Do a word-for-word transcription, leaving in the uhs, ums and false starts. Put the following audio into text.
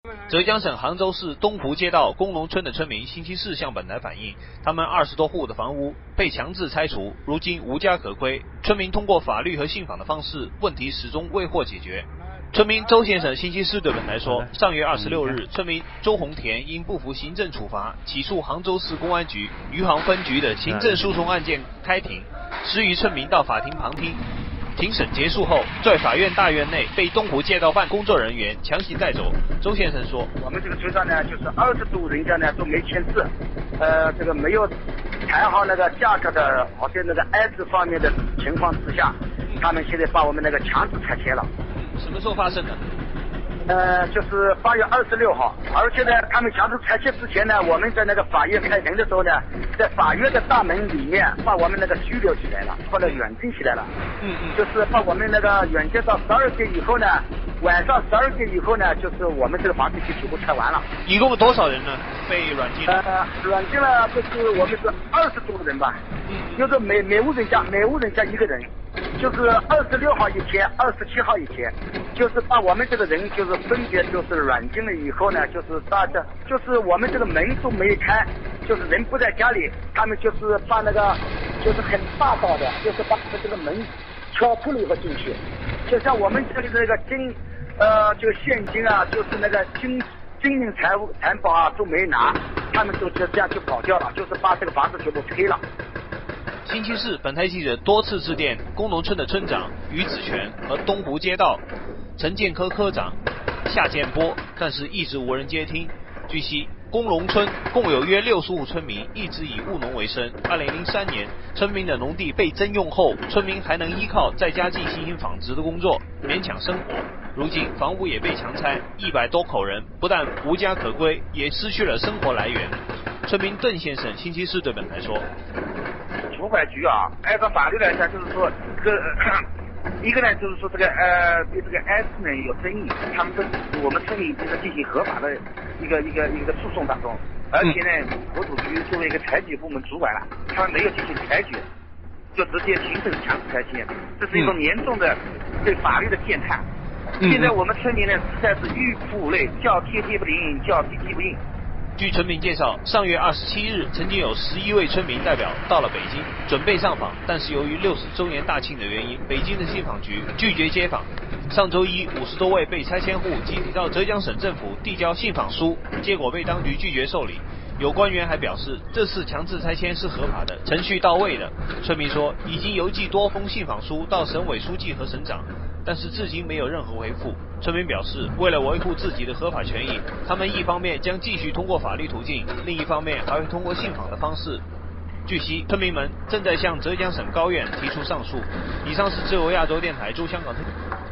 浙江省杭州市东湖街道工农村的村民星期四向本台反映，他们二十多户的房屋被强制拆除，如今无家可归。村民通过法律和信访的方式，问题始终未获解决。村民周先生星期四对本台说，上月二十六日，村民周红田因不服行政处罚，起诉杭州市公安局余杭分局的行政诉讼案件开庭，十余村民到法庭旁听。庭审结束后，在法院大院内被东湖街道办工作人员强行带走。周先生说：“ 我们这个村上呢，就是二十多人家呢都没签字，呃，这个没有谈好那个价格的，而且那个安置方面的情况之下，他们现在把我们那个强制拆迁了。” 什么时候发生的？ 呃，就是八月二十六号，而且呢，他们强制拆迁之前呢，我们在那个法院开庭的时候呢，在法院的大门里面把我们那个拘留起来了，把那软禁起来了。 嗯嗯。 就是把我们那个软禁到十二点以后呢，晚上十二点以后呢，就是我们这个房子就全部拆完了。 一共多少人呢？被软禁了？ 呃，软禁了就是我们是二十多个人吧，嗯，就是每每户人家每户人家一个人。就是二十六号一天，二十七号一天，就是把我们这个人就是分别就是软禁了以后呢，就是大家就是我们这个门都没开，就是人不在家里，他们就是把那个就是很霸道的，就是把这个门敲破了以后进去，就像我们这里的那个金呃就现金啊，就是那个金金银财物财宝啊都没拿，他们就就这样就跑掉了，就是把这个房子全部推了。 星期四，本台记者多次致电工农村的村长于子全和东湖街道城建科科长夏建波，但是一直无人接听。据悉，工农村共有约六十户村民一直以务农为生。二零零三年，村民的农地被征用后，村民还能依靠在家进行纺织的工作，勉强生活。如今房屋也被强拆，一百多口人不但无家可归，也失去了生活来源。村民邓先生星期四对本台说。 土管局啊，按照法律来讲，就是说这个、呃、一个呢，就是说这个呃对这个安置呢有争议，他们跟我们村民这个进行合法的一个一个一个诉讼当中，而且呢，国土局作为一个采集部门主管了，他们没有进行裁决，就直接行政强制拆迁，这是一种严重的对法律的践踏。嗯、现在我们村民呢实在是欲哭无泪，叫天天不灵，叫地地不应。 据村民介绍，上月二十七日，曾经有十一位村民代表到了北京，准备上访，但是由于六十周年大庆的原因，北京的信访局拒绝接访。上周一，五十多位被拆迁户集体到浙江省政府递交信访书，结果被当局拒绝受理。有官员还表示，这次强制拆迁是合法的，程序到位的。村民说，已经邮寄多封信访书到省委书记和省长，但是至今没有任何回复。村民表示，为了维护自己的合法权益，他们一方面将继续通过法律途径，另一方面还会通过信访的方式。据悉，村民们正在向浙江省高院提出上诉。以上是自由亚洲电台驻香港特。